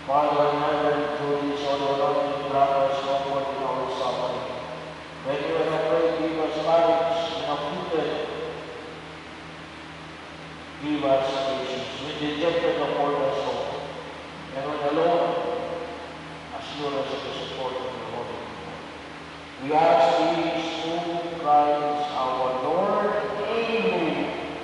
Father in heaven, through this all anointing, grant us comfort in our suffering. When you are afraid, give us courage. When afflicted, give us patience. When dejected, afford us hope. And when alone, assure us of the support of your Holy Spirit. We ask these through Christ our Lord. Amen.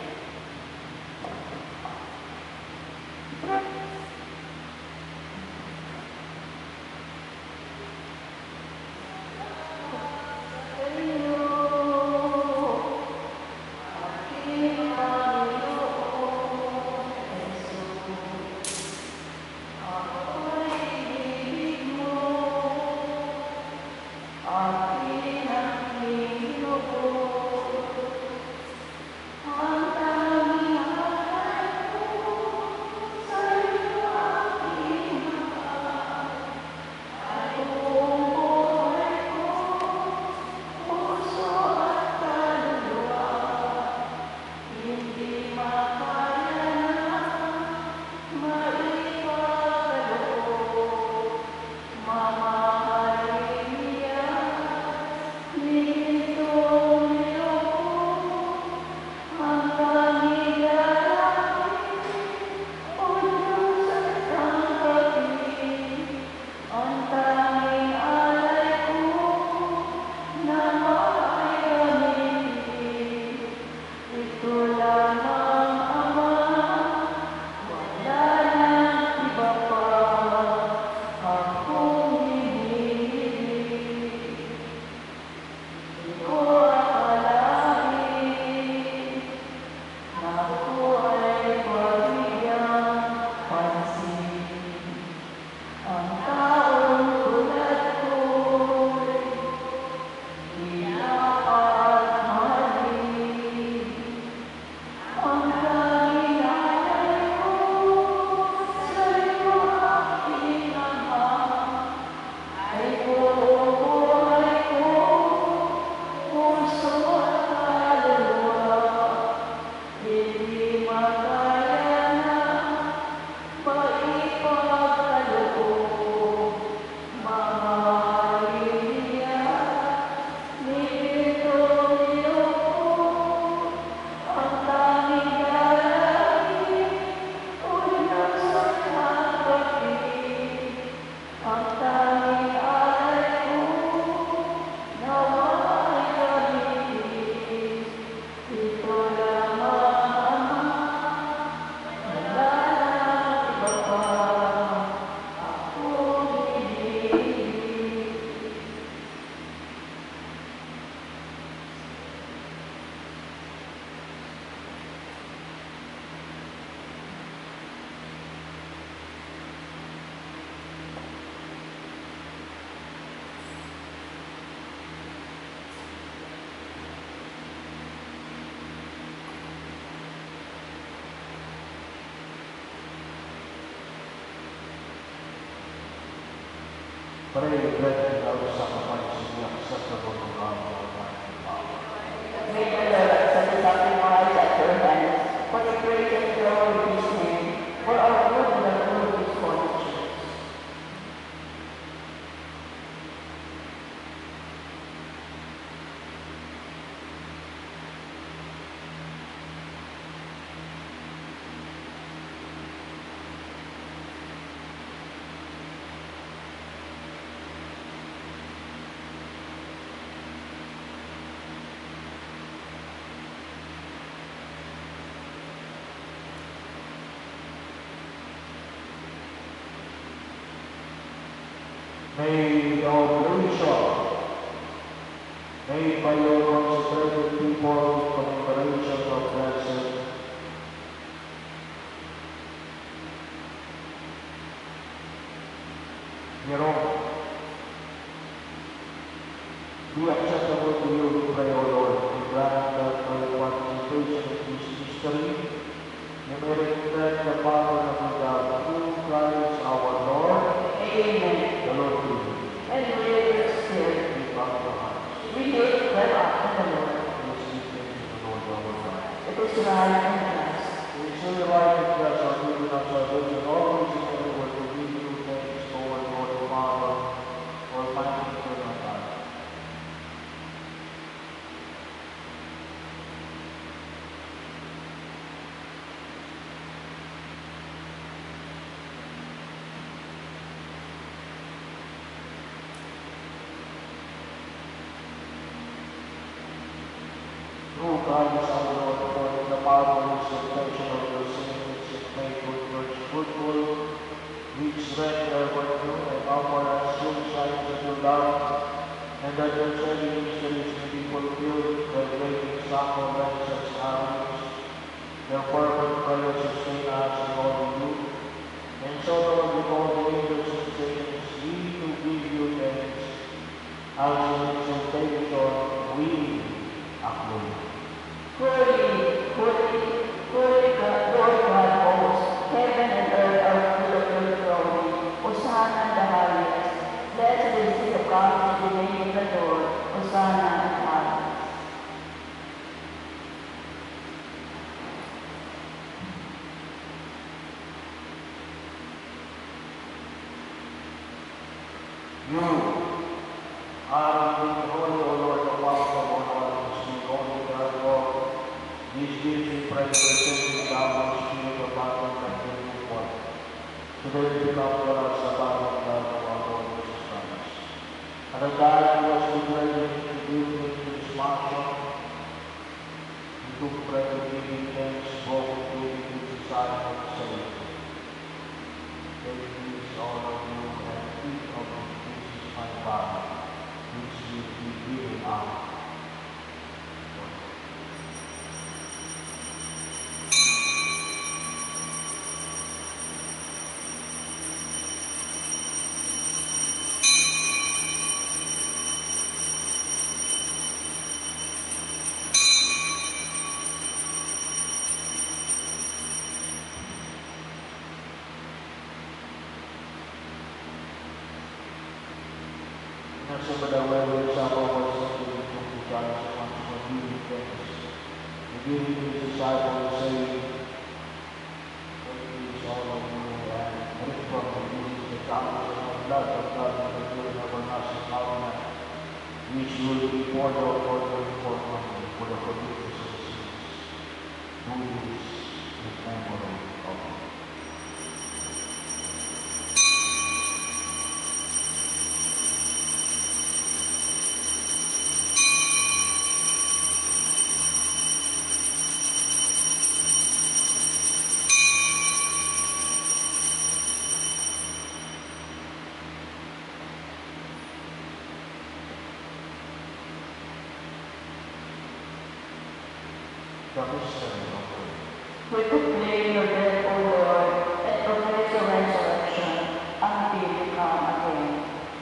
Pray that our sacrifice be acceptable to God, our Father. May the Lord accept the sacrifice at your hands for the praise and glory of His name, for our good and the good of His holy church. May the oblation made by your consecrated people commemoration of blessed Jerome be acceptable to you, we pray, O Lord, and grant that by the participation in this mystery, you may reflect the power of God through Christ our Lord. Amen. The Lord be with you. And with your spirit. We bow our hearts. We lift them up to the Lord. Let's give thanks to the Lord our God. It is right and just. It is so right and just, our good and our salvation, always and everywhere to give you thanks Through Christ our Lord, according the marvelous affection of your saints, make good works fruitful, which strengthen our virtue and offer us good signs of your love, and that your saving mysteries may be fulfilled by great sacraments and sacraments. Your perfect prayer sustain us in all we do, and so Lord, with all the angels and saints, we to give you thanks. As in exaltation, we acclaim. Holy, holy, holy God, Lord God of hosts, heaven and earth are full of your glory. Hosanna in the highest. Blessed is he who comes in the name of the Lord. Hosanna in the highest. You are the holy, O Lord, the Father of all ones, you only God, Lord. These gifts we pray, presenting down the Spirit of God and bring forth. Today we come for us the body of God of our Lord Jesus Christ. At the time he was betrayed to give me to his passion, he took bread to give him thanks, broke it, gave it to his disciples, saying, take this, all of you, and eat of it. This is my body, which will be given out. Nasa madaway sa bawat sa piling kong bigay sa mga magiging thanks. Nagiging his disciples saying, take this all of you and drink from it. This is the chalice of blood of God and the blood of everlasting covenant, which will be poured out for you for the forgiveness of sins. Do this in memory of me. The mystery of faith. We proclaim your death, O Lord, and proclaim your resurrection until you come again.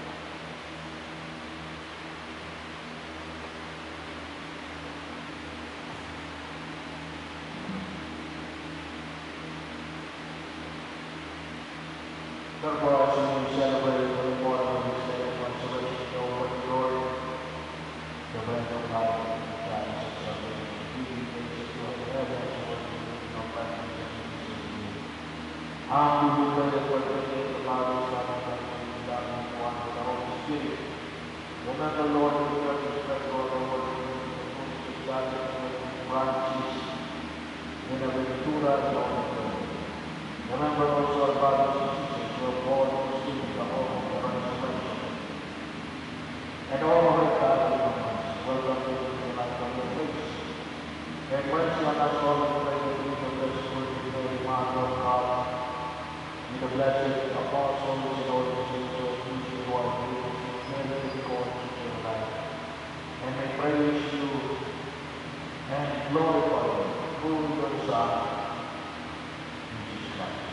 Therefore, as we celebrate the memorial of his death and resurrection, O Lord, the bread of life and the chalice of salvation, giving thanks to you in heaven and worshiping your presence and peace of you. And we will pray that partake the Father, Son, and Holy Spirit, and one with the Holy Spirit. Remember, Lord, the church is spread all over the world, the Holy God, and branches in the Ventura and all the world. Remember also our brothers and sisters who have born and received the hope of the resurrection. And all of our family members, welcome to the light of your face. And mercy on us all and pray that we will bless you with Mary, Mother of God, with the blessed apostles and all the saints of peace who are with Mary and God in your life. And may praise you and glorify you through your Son, Jesus Christ.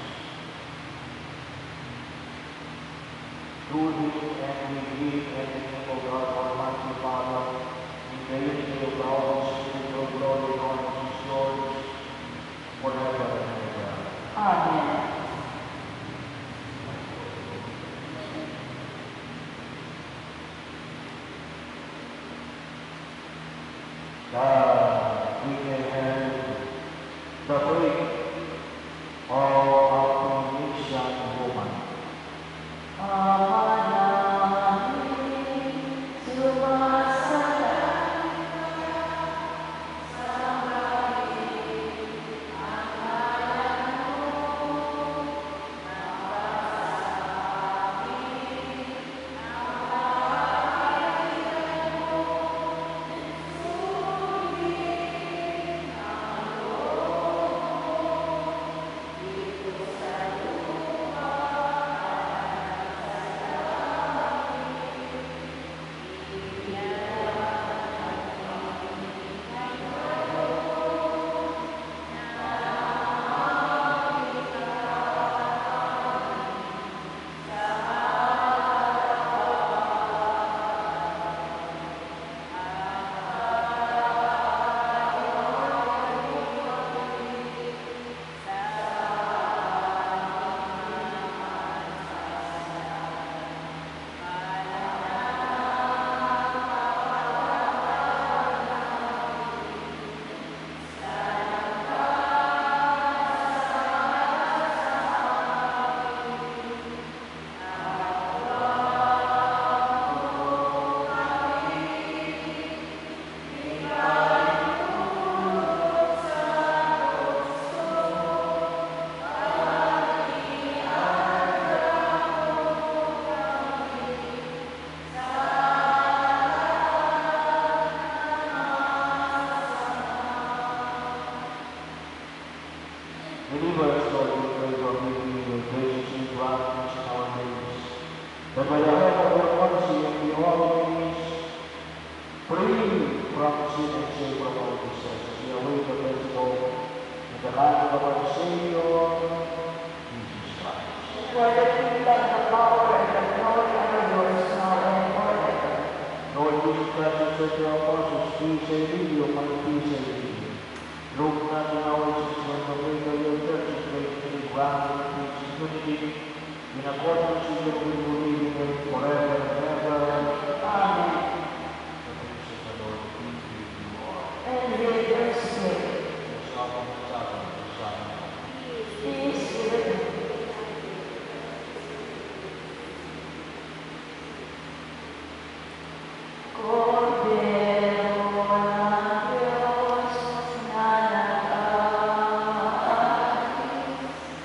Through him and with him and in the name of God, Almighty Father, in the unity of the Holy Spirit, your glory and honor is yours, forever and ever. Amen. That we may have the faith of our Christian woman. Amen. Deliver us, Lord, we pray, from evil. Your graciously grant us in our days, that by the help of your mercy and the always free from sin and save from all disease, as we await the blessed hope in the hand of our Savior, Jesus Christ. For the kingdom, the power, and the glory are yours now and forever. Lord Jesus Christ, you said to your apostles, peace I leave you, my peace I give you. Look not on our sins when the faith of your church is faithfully grounded in peace and unity, in accordance with your will, believing in forever and ever. Amen. The peace of the Lord be with you all. And with your spirit. Yes, often and often, the Son of God. Peace be with you. Cordero na Diyos na nag-aalis,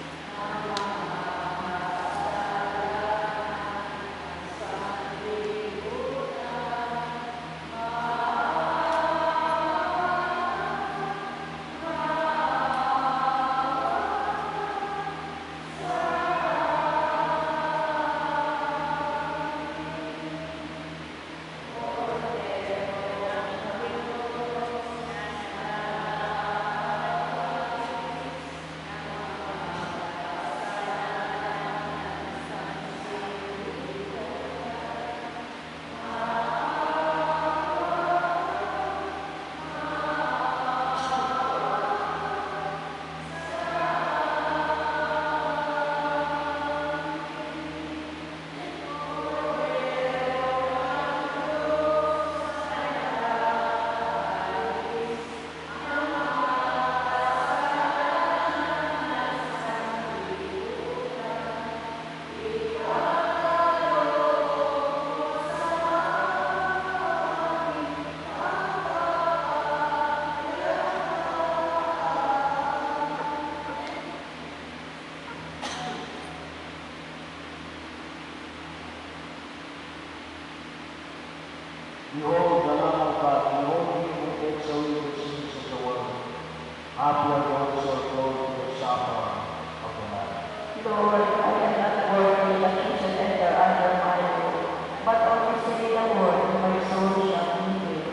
Behold the Lamb of God, behold him who takes away the sins of the world. Happy are those who are called to the supper of the Lamb. Lord, I am not worthy that you should enter under my roof, but only say the word, and my soul shall be healed.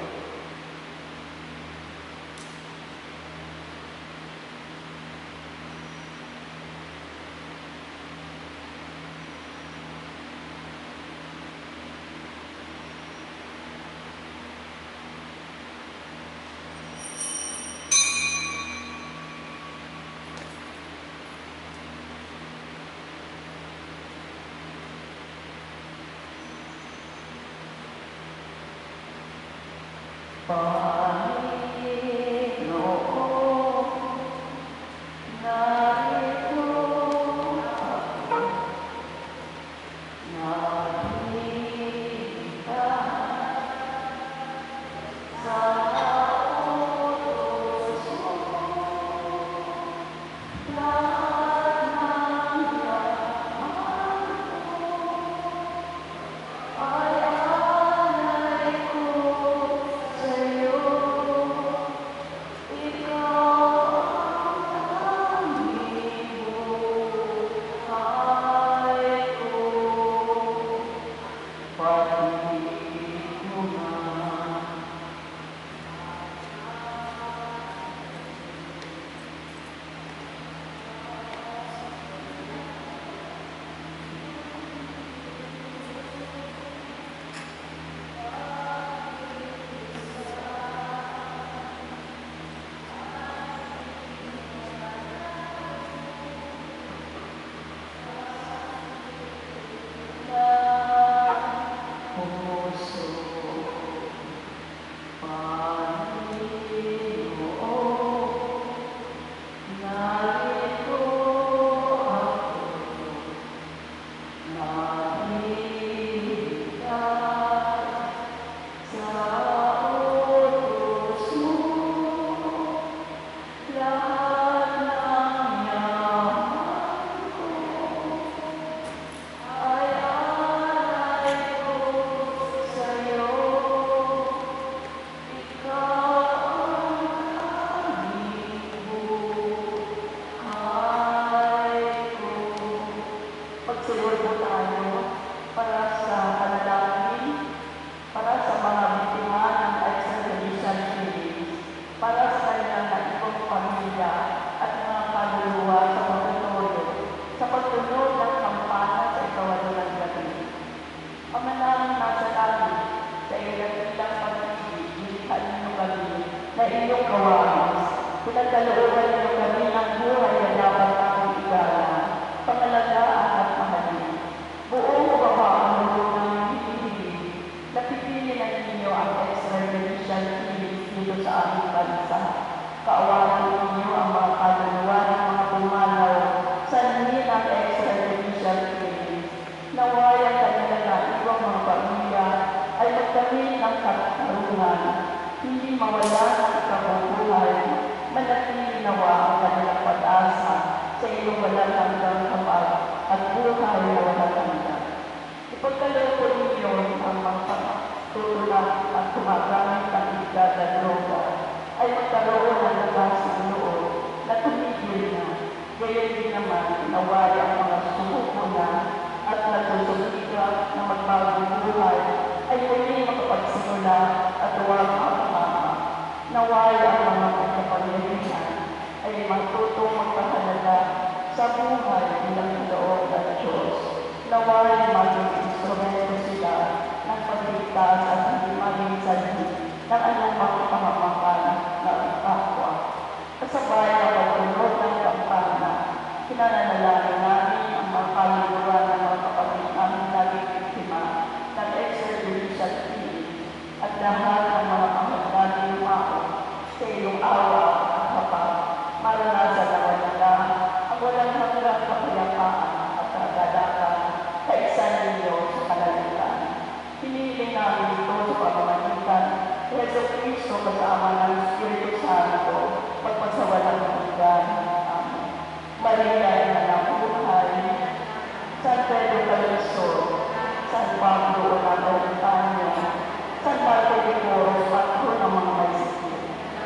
na iyong kawangis. Pinagkalooban niyo kami ng buhay na dapat namin igala, pangalagaan at mahalin. Buong kababaan ng hinihiling, napipilinan ninyo ang extrajudicial killings dito sa aming bansa. Kaawanan ninyo ang mga kaluluwa ng mga pumanaw sa hindi ng extrajudicial killings. Naway ang kanilang naiwang mga pamilya ay magdamit ng katarungan, hindi mawala ng ikabubuhay, manatili nawa ang kanilang pag-asa sa iyong walang hanggang kapal at buhay na walang hanggan. Ipagkaloob po ninyo ang mga tutulak at gumagamit ng iglad at droga ay magkaroon ng lakas ng loob na tumigil na, gayon din naman naway ang mga sumuko na at nagsusuliga na magbagong buhay ay muli makapagsimula at huwag makakama. Naway ang mga pagkapangyarihan ay matutong magpahalaga sa buhay bilang loob ng Diyos. Naway maging instrumento sila ng pagligtas at hindi maging sanhi ng anumang pamamakan na kapwa. Kasabay ang pagtulog ng kampana, kinananalangin namin ang mga kaluluwa ng mga kapatid namin naging biktima ng extrajudicial killings at lahat ng mga pangalagang lumako sa iyong awa at kapal. Maranasan naman nila ang walang hanggang kapayapaan at kagalakan kaisan ninyo sa kalalitan. Piniling namin ito sa pamamagitan ni Jesucristo kasama ng Espiritu Santo pagpasawalang hanggan. Amen. Maria na ng buhay, San Pedro Calixto, San Pablo Onagotanya, San Marco de Porres, patron ng mga maisikip.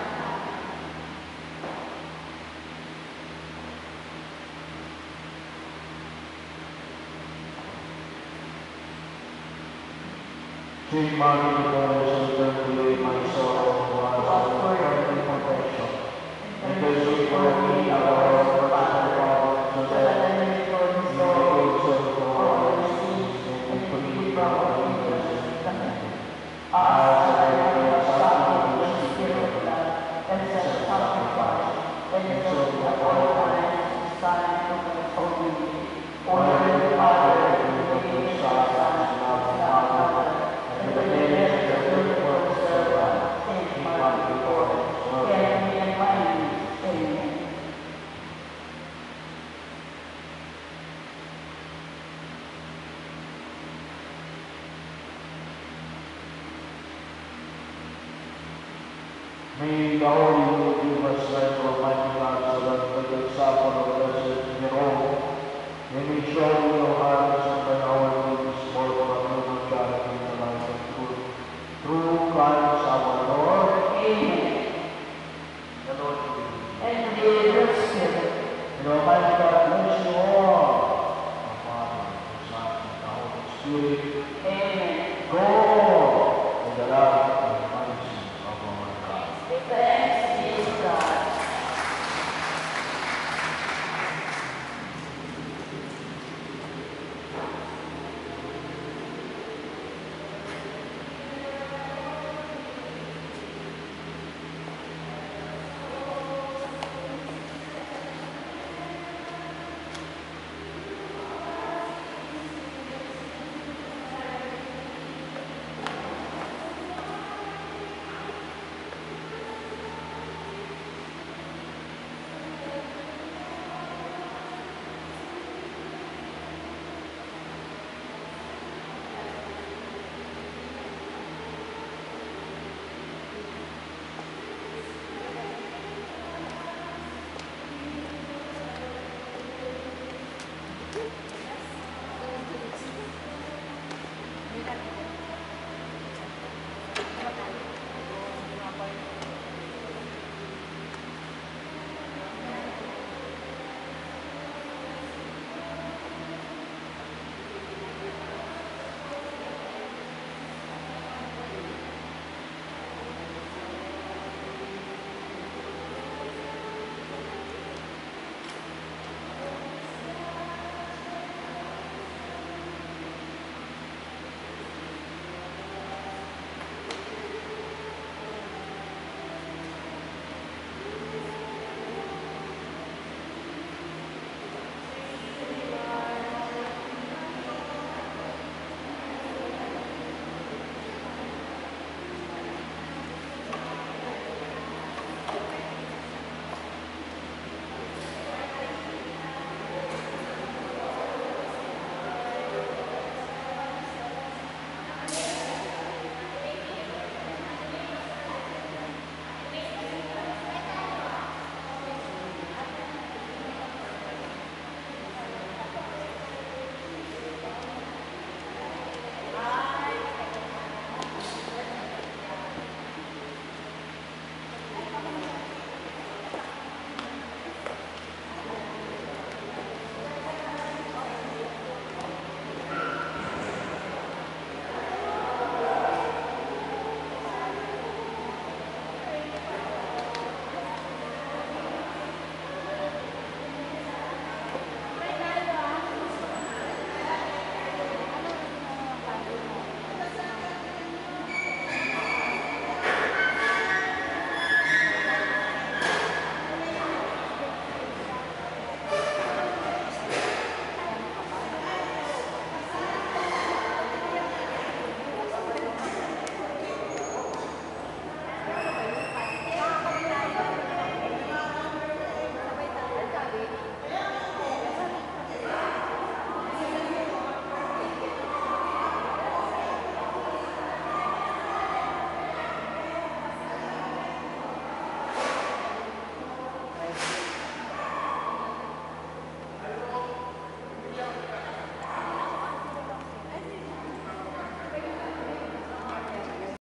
Saint Mary, Mother of God, my soul, was for your protection. And the sweet for me, our Lord, for our so that you may also for our sins and forgive our iniquities. As I have suffered the Spirit of God, and self-sacrifice, and so at all times, sign of the Holy Honor the Father, and the Son, and of the Father, and the name of the Lord servant, Saint Mark before us, can be and mighty. Amen. May the Holy give us strength, Almighty God, so that by the example of Blessed Jerome, we may show